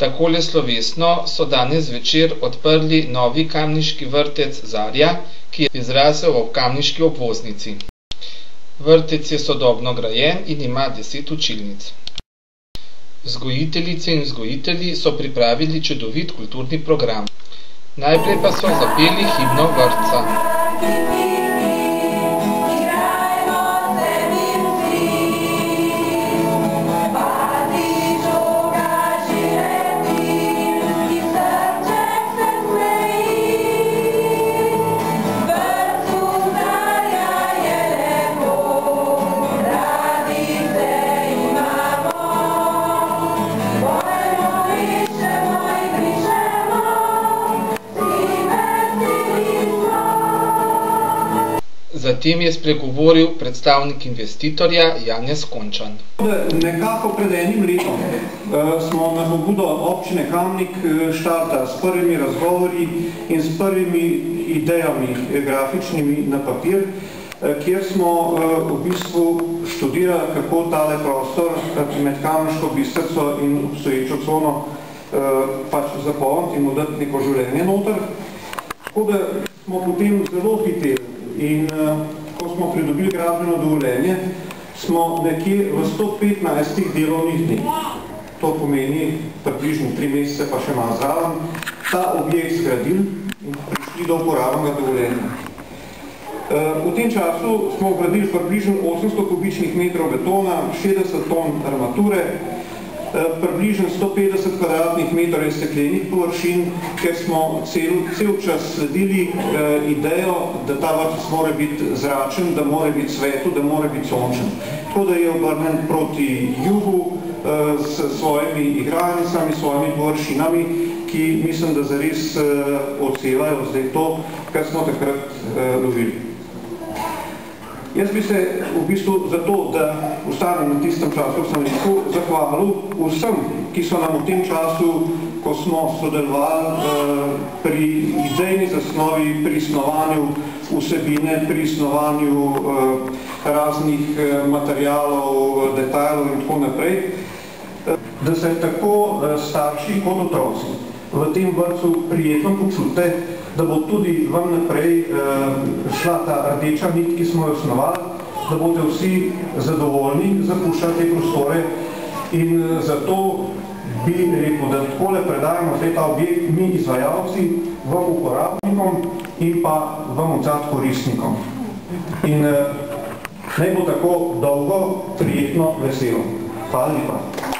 Takole slovesno so danes zvečer odprli novi kamniški vrtec Zarja, ki je izrasel ob kamniški obvoznici. Vrtec je sodobno grajen in ima 10 učilnic. Vzgojiteljice in vzgojitelji so pripravili čudovit kulturni program. Najprej pa so zapeli himno vrtca. Zatem je spregovoril predstavnik investitorja Janez Končan. Nekako pred enim letom smo na pobudo občine Kamnik štarta s prvimi razgovori in s prvimi idejami grafičnimi na papir, kjer smo v bistvu študirali, kako tale prostor med Kamniško Bistrico in obstoječo cono pač zapolniti in mu dati neko življenje noter. Tako da smo potem zelo hiteli. In ko smo pridobili gradbeno dovoljenje, smo nekje v 115 delovnih dni, to pomeni približno 3 mesece pa še malo zraven, ta objekt zgradili in prišli do uporabnega dovoljenja. V tem času smo gradili približno 800 kubičnih metrov betona, 60 ton armature, približno 150 kvadratnih metrov steklenih površin, ker smo cel čas sledili idejo, da ta vrtec mora biti zračen, da mora biti svetu, da mora biti sončen. Tako da je obrnen proti jugu s svojimi igralnicami, s svojimi površinami, ki mislim, da zares odsevajo zdaj to, kar smo takrat lovili. Jaz bi se v bistvu zato, da ostanem na tistem času, sem rekel, zahvalil vsem, ki so nam v tem času, ko smo sodelovali pri idejni zasnovi, pri snovanju vsebine, pri snovanju raznih materialov, detajlov in tako naprej, da se tako starši kot otroci v tem vrtcu prijetno počute, da bo tudi vam naprej šla ta rdeča nit, ki smo jo osnovali, da boste vsi zadovoljni zapuščati te prostore in zato bi rekel, da takole predajamo zdaj ta objekt mi izvajalci, vam uporabnikom in pa vam odzad koristnikom. In naj bo tako dolgo, prijetno, veselo. Hvala lepa.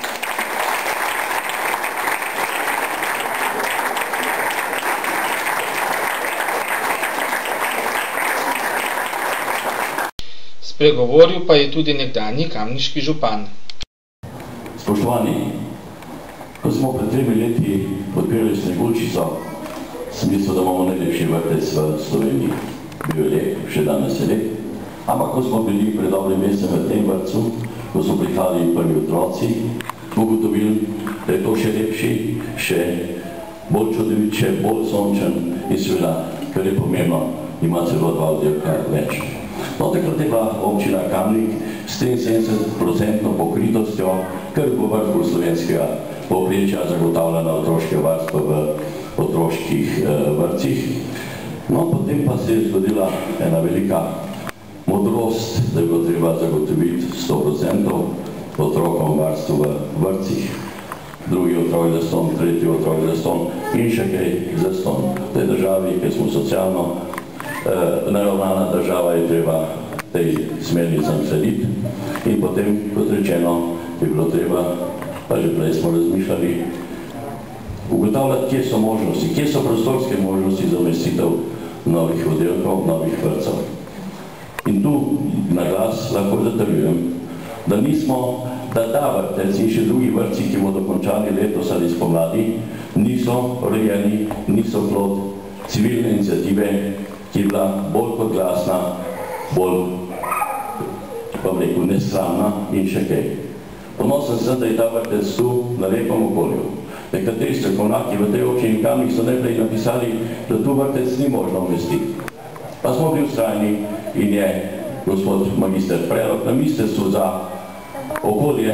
Spregovoril pa je tudi nekdanji kamniški župan. Spoštovani, ko smo pred 3 leti odpirali Sneguljčico, sem mislil, da imamo najlepši vrtec v Sloveniji. Bil je lep, še danes je lep. Ampak ko smo bili pred dobrim mesecem v tem vrtcu, ko so prihajali prvi otroci, smo ugotovili, da je to še lepši, še bolj čudovit, še bolj sončen in seveda, kar je pomembno, ima celo 2 oddelka več. No, takrat je bila občina Kamnik s 73% pokritostjo, kar v vrhu slovenskega povprečja zagotavljena otroške varstvo v otroških vrtcih. No, potem pa se je zgodila ena velika modrost, da je bilo treba zagotoviti 100% otrokom varstvo v vrtcih. Drugi otrok zaston, tretji otrok zaston in še kaj zaston. V tej državi, ker smo socialno naravnana država, je treba tej smernicam slediti in potem, kot rečeno, je bilo treba, pa že prej smo razmišljali, ugotavljati, kje so možnosti, kje so prostorske možnosti za umestitev novih oddelkov, novih vrtcev. In tu na glas lahko zatrjujem, da nismo, da ta vrtec in še drugi vrtci, ki bodo končali letos ali spomladi, niso rojeni, niso plod civilne iniciative, ki je bila bolj kot glasna, bolj, bom rekel, nesramna in še kaj. Ponosen sem, da je ta vrtec tu na lepem okolju. Nekateri strokovnjaki v tej občini Kamnik so najprej napisali, da tu vrtec ni možno umestiti. Pa smo bili vztrajni in je gospod magister Prelog na Ministrstvu za okolje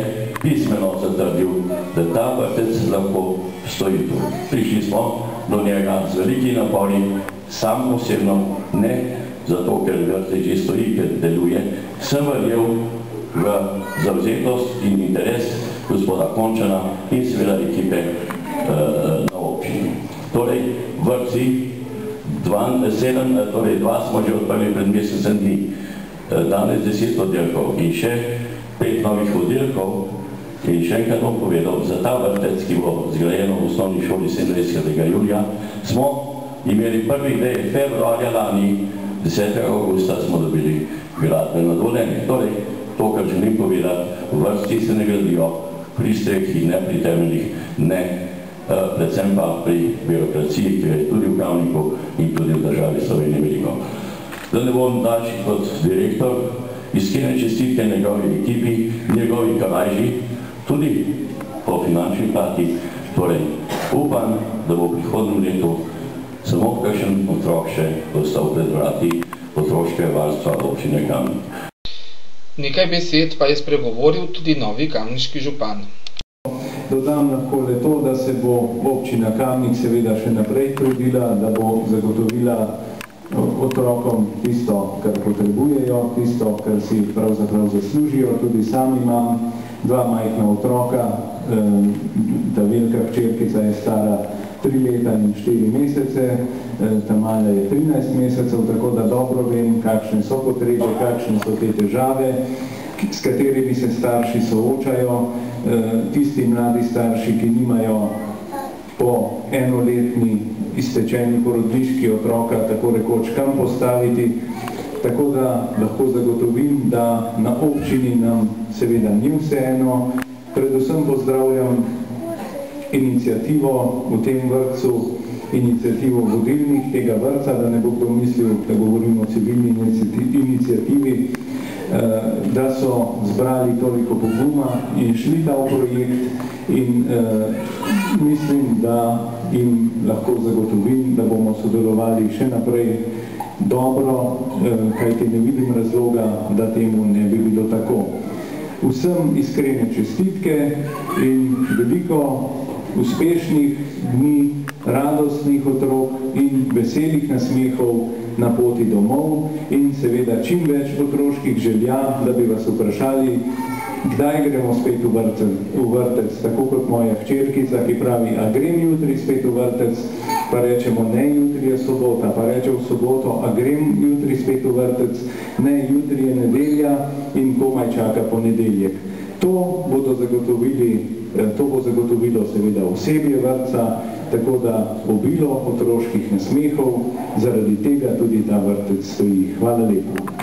pismeno zatrdil, da ta vrtec lahko stoji tu. Prišli smo do njega z veliki napori, sam osebno ne zato, ker vrtec že stoji, ker deluje, sem verjel v zavzetost in interes gospoda Končana in seveda ekipe na občini. Torej, vrtci, dva smo že odprli pred mesecem dni, danes 10 oddelkov in še 5 novih oddelkov. In še enkrat bom povedal, za ta vrtec, ki bo zgrajeno v osnovni šoli 27. julija, smo imeli prvi dej februarja lani, 10. augusta smo dobili gradbeno dovoljenje. Torej, to, kar želim povedati, vrtci se ne gradijo pri strehi, ne pri temeljih, ne, predvsem pa pri birokraciji, ki je tudi v Kamniku in tudi v državi Slovenije veliko. Da ne bom daljši kot direktor, iskrene čestitke njegovi ekipi, njegovi kavajži, tudi po finančni plati, torej upam, da bo v prihodnem letu samo kakšen otrok še ostal pred vrati otroškega varstva občine Kamnik. Nekaj besed pa je spregovoril tudi novi kamniški župan. Dodam lahko le to, da se bo občina Kamnik seveda še naprej trudila, da bo zagotovila otrokom tisto, kar potrebujejo, tisto, kar si pravzaprav zaslužijo. Tudi sam imam 2 majhna otroka, ta velika hčerkica je stara 3 leta in 4 mesece, ta mala je 13 mesecev, tako da dobro vem, kakšne so potrebe, kakšne so te težave, s katerimi se starši soočajo, tisti mladi starši, ki nimajo po enoletni iztečeni porodniški otroka tako rekoč kam postaviti. Tako da lahko zagotovim, da na občini nam seveda ni vseeno. Predvsem pozdravljam inicijativo v tem vrtcu, inicijativo vodilnih tega vrtca, da ne bo kdo mislil, da govorimo o civilni inicijativi, da so zbrali toliko poguma in šli ta projekt in mislim, da jim lahko zagotovim, da bomo sodelovali še naprej dobro, kajti ne vidim razloga, da temu ne bi bilo tako. Vsem iskrene čestitke in veliko uspešnih dni, radostnih otrok in veselih nasmehov na poti domov in seveda čim več otroških želja, da bi vas vprašali, kdaj gremo spet v vrtec, tako kot moja hčerkica, ki pravi, a grem jutri spet v vrtec, pa rečemo, ne, jutri je sobota, pa reče v soboto, a grem jutri spet v vrtec, ne, jutri je nedelja in komaj čaka ponedeljek. To bo zagotovilo seveda osebje vrtca, tako da obilo otroških nasmehov, zaradi tega tudi ta vrtec stoji. Hvala lepa.